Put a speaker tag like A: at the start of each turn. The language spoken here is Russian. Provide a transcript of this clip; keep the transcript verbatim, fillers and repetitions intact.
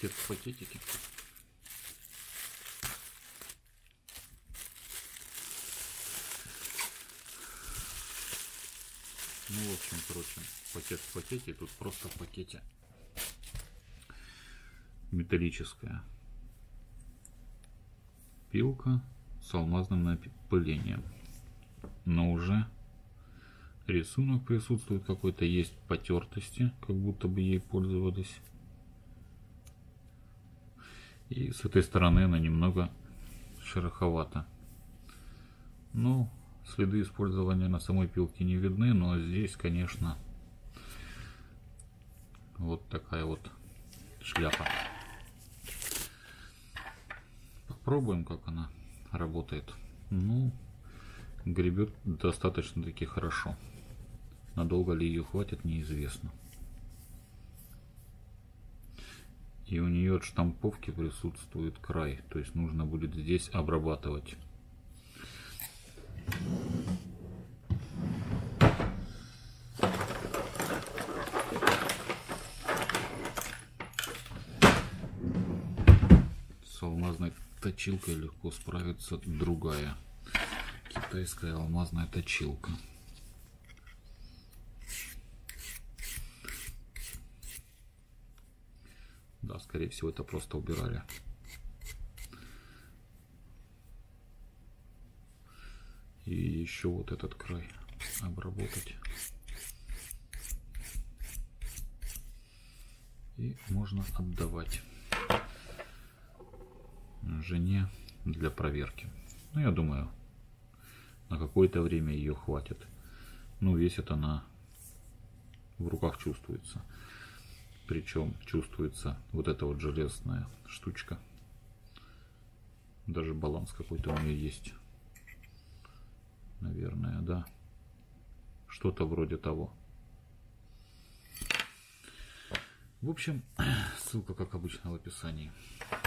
A: пакет в пакетике. Ну, в общем, короче, пакет в пакете, тут просто в пакете металлическая пилка с алмазным напылением. Но уже рисунок присутствует какой-то, есть потертости, как будто бы ей пользовались. И с этой стороны она немного шероховата. Ну, следы использования на самой пилке не видны, но здесь, конечно, вот такая вот шляпа. Попробуем, как она работает. Ну, гребет достаточно таки хорошо. Надолго ли ее хватит, неизвестно. И у нее от штамповки присутствует край, то есть нужно будет здесь обрабатывать. С алмазной точилкой легко справится другая китайская алмазная точилка. Да, скорее всего, это просто убирали. И еще вот этот край обработать. И можно отдавать жене для проверки. Ну, я думаю, на какое-то время ее хватит. Ну, весит она, в руках чувствуется. Причем чувствуется вот эта вот железная штучка. Даже баланс какой-то у нее есть. Наверное, да. Что-то вроде того. В общем, ссылка, как обычно, в описании.